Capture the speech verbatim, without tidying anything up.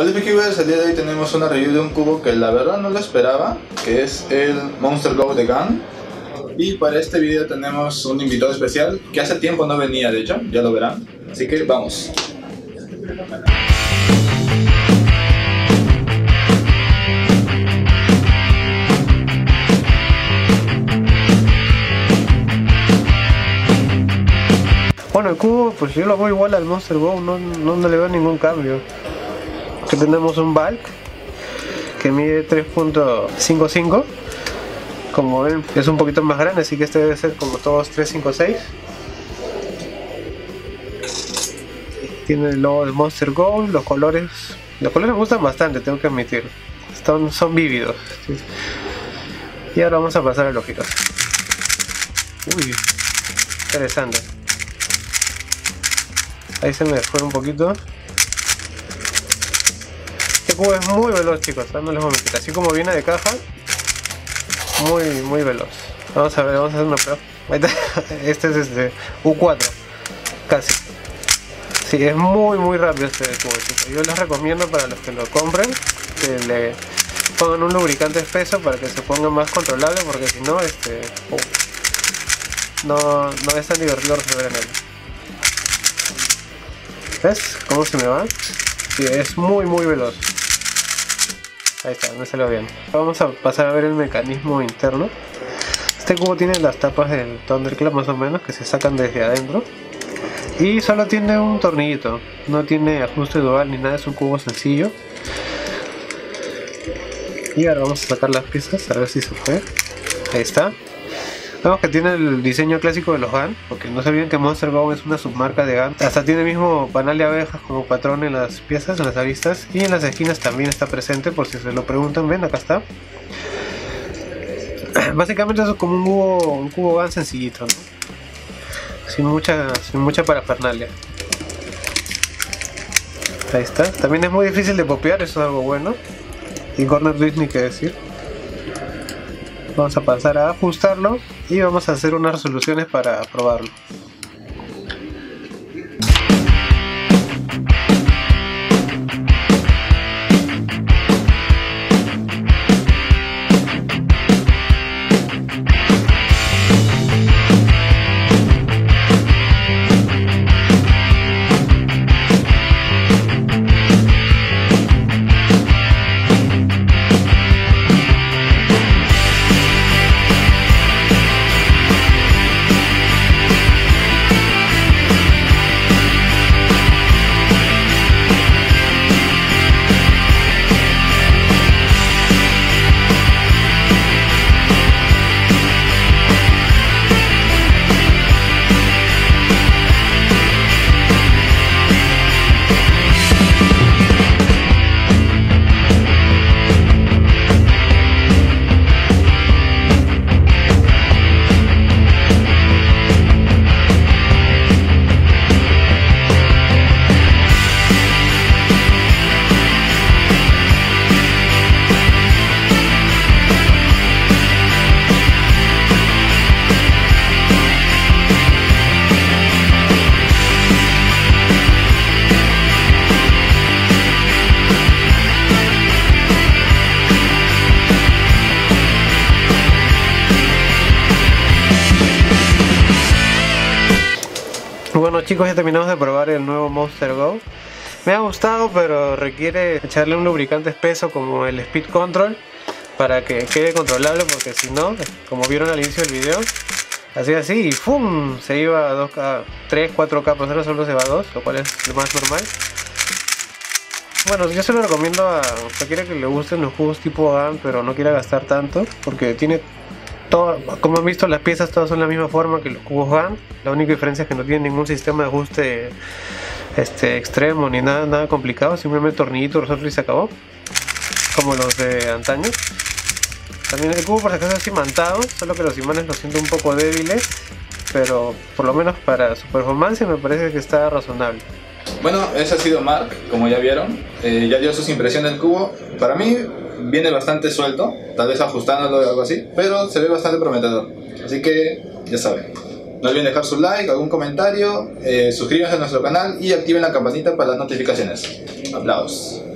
Hola Peakyverse, el día de hoy tenemos una review de un cubo que la verdad no lo esperaba, que es el Monster Go de Gun. Y para este video tenemos un invitado especial que hace tiempo no venía, de hecho, ya lo verán. Así que vamos. Bueno, el cubo, pues yo lo veo igual al Monster Go, no, no, no le veo ningún cambio. Aquí tenemos un bulk que mide tres punto cincuenta y cinco. Como ven, es un poquito más grande, así que este debe ser como todos tres cinco seis. Tiene el logo de Monster Go, los colores. Los colores me gustan bastante, tengo que admitir. Son, son vívidos. ¿Sí? Y ahora vamos a pasar a los giros. Uy, interesante. Ahí se me fue un poquito. Este cubo es muy veloz, chicos, no les voy a mentir. Así como viene de caja, muy muy veloz. Vamos a ver, vamos a hacer una prueba. Este es este U cuatro, casi. Sí, es muy muy rápido este cubo, chicos. Yo les recomiendo para los que lo compren que le pongan un lubricante espeso para que se ponga más controlable, porque si no, este uh, no, no es tan divertido resolver en él. ¿Ves cómo se me va? Sí, es muy muy veloz. Ahí está, me salió bien. Vamos a pasar a ver el mecanismo interno. Este cubo tiene las tapas del Thunderclap más o menos, que se sacan desde adentro. Y solo tiene un tornillito, no tiene ajuste dual ni nada, es un cubo sencillo. Y ahora vamos a sacar las piezas, a ver si se fue. Ahí está. Vemos que tiene el diseño clásico de los Gun, porque no se olviden que Monster Go es una submarca de Gun. Hasta tiene el mismo panal de abejas como patrón en las piezas, en las aristas, y en las esquinas también está presente, por si se lo preguntan. Ven, acá está. Básicamente eso es como un cubo, un cubo Gun sencillito, ¿no? Sin mucha, sin mucha parafernalia. Ahí está. También es muy difícil de copiar, eso es algo bueno. Y corner twist ni que decir. Vamos a pasar a ajustarlo y vamos a hacer unas resoluciones para probarlo. Bueno chicos, ya terminamos de probar el nuevo Monster Go. Me ha gustado, pero requiere echarle un lubricante espeso como el Speed Control para que quede controlable, porque si no, como vieron al inicio del video, hacía así y ¡fum! Se iba a dos K, tres, cuatro K, pero solo se va a dos, lo cual es lo más normal. Bueno, yo se lo recomiendo a cualquiera que le gusten los cubos tipo Gun, pero no quiera gastar tanto, porque tiene todo, como han visto, las piezas todas son la misma forma que los cubos Gun. La única diferencia es que no tiene ningún sistema de ajuste este, extremo ni nada, nada complicado, simplemente tornillito, resorte y se acabó, como los de antaño. También el cubo por si acaso es imantado, solo que los imanes los siento un poco débiles, pero por lo menos para su performance me parece que está razonable. Bueno, ese ha sido Mark, como ya vieron. Eh, ya dio sus impresiones del cubo. Para mí viene bastante suelto, tal vez ajustándolo o algo así, pero se ve bastante prometedor. Así que ya saben, no olviden dejar su like, algún comentario, eh, suscríbanse a nuestro canal y activen la campanita para las notificaciones. Aplausos.